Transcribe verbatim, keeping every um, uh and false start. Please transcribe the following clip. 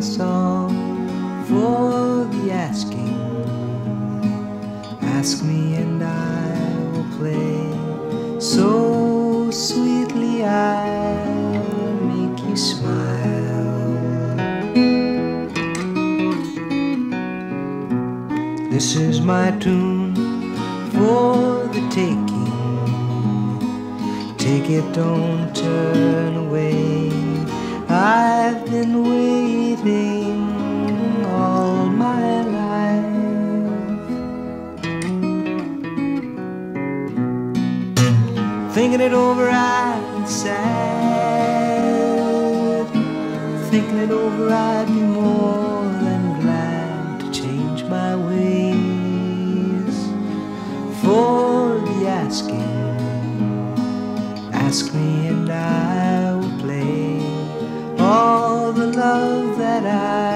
song for the asking. Ask me and I will play so sweetly I'll make you smile. This is my tune for the taking. Take it, don't turn away. I've been waiting all my life, thinking it over I'd be sad. Thinking it over I'd be more than glad to change my ways for the asking. Ask me and I will play all the love that I